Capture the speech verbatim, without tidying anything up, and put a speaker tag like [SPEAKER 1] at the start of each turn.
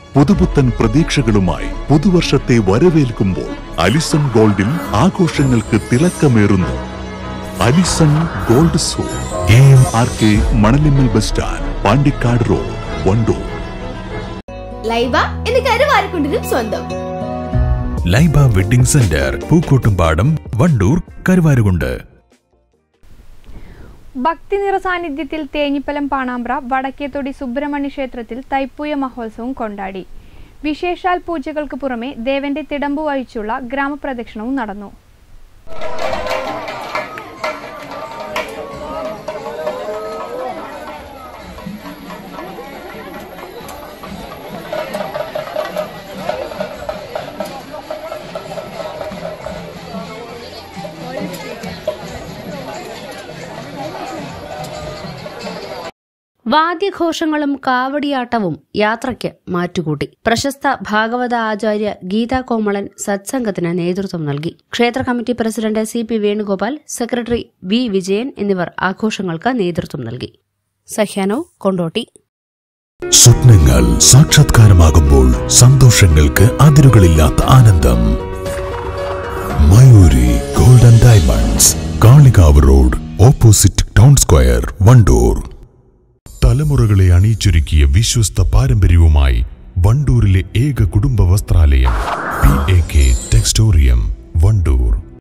[SPEAKER 1] പുതുപുത്തൻ പ്രതീക്ഷകളുമായി പുതുവർഷത്തെ വരവേൽക്കുമ്പോൾ അലിസൺ ഗോൾഡിൽ ആഘോഷങ്ങൾക്ക് തിളക്കമേറുന്നു. അലിസൺ ഗോൾഡ് സോ A M R K Manalimmal bus stand, Pandikkad road, Wandoor.
[SPEAKER 2] Laiba എന്ന് കരുവാരക്കുണ്ടിനും സ്വന്തം.
[SPEAKER 3] Laiba wedding centre, Pookkottumpadam, Wandoor, Karuvarakundu.
[SPEAKER 4] ഭക്തി നിറ സാന്നിധ്യത്തിൽ തേഞ്ഞിപ്പലം പാണാമ്പ്ര വടക്കേത്തൊടി സുബ്രഹ്മണ്യ ക്ഷേത്രത്തിൽ തൈപ്പൂയ മഹോത്സവം കൊണ്ടാടി. വിശേഷാൽ പൂജകൾക്ക് പുറമെ ദേവന്റെ തിടമ്പു വഹിച്ചുള്ള ഗ്രാമപ്രദക്ഷിണവും നടന്നു.
[SPEAKER 5] വാദ്യഘോഷങ്ങളും കാവടിയാട്ടവും യാത്രയ്ക്ക് മാറ്റുകൂട്ടി. പ്രശസ്ത ഭാഗവത ആചാര്യ ഗീതാ കോമളൻ സത്സംഗത്തിന് നേതൃത്വം നൽകി. ക്ഷേത്ര committee president C P Venugopal, secretary V Vijayan എന്നിവർ ആഘോഷങ്ങൾക്ക് നേതൃത്വം നൽകി. സഹ്യ നൗ, കൊണ്ടോട്ടി.
[SPEAKER 3] സ്വപ്നങ്ങൾ സാക്ഷാത്കാരമാകുമ്പോൾ സന്തോഷങ്ങൾക്ക് അതിരുകളില്ലാത്ത ആനന്ദം. Mayuri golden diamonds, Kalikavu road, opposite town square, Wandoor. തലമുറകളെ അണിയിച്ചൊരുക്കിയ വിശ്വസ്ത പാരമ്പര്യവുമായി വണ്ടൂരിലെ ഏക കുടുംബ വസ്ത്രാലയം P A K Textorium, Wandoor.